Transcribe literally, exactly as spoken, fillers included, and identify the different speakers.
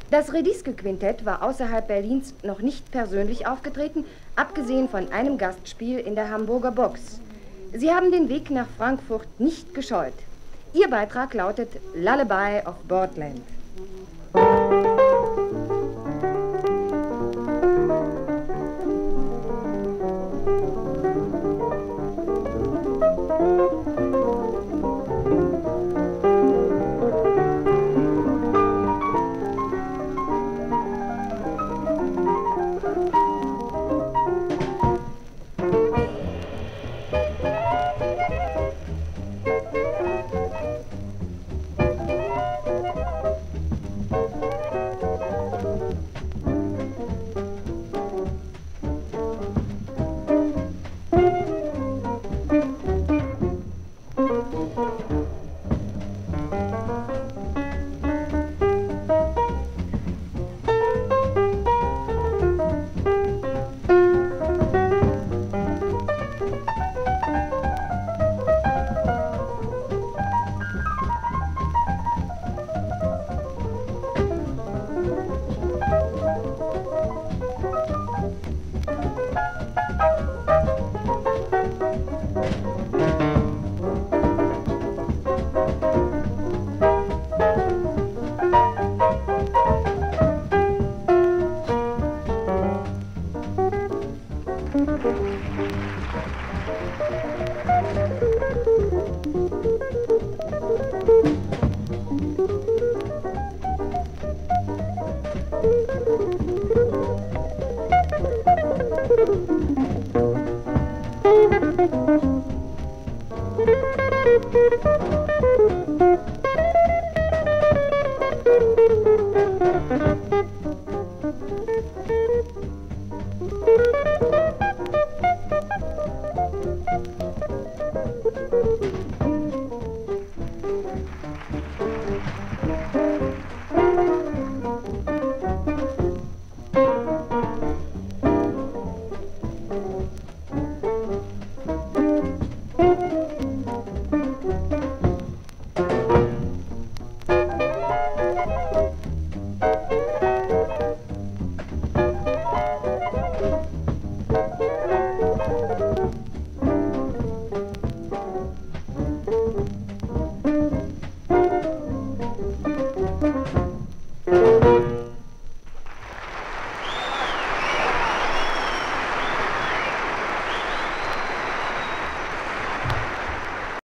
Speaker 1: Das Rediske-Quintett war außerhalb Berlins noch nicht persönlich aufgetreten, abgesehen von einem Gastspiel in der Hamburger Box. Sie haben den Weg nach Frankfurt nicht gescheut. Ihr Beitrag lautet Lullaby of Borderland.
Speaker 2: Thank you.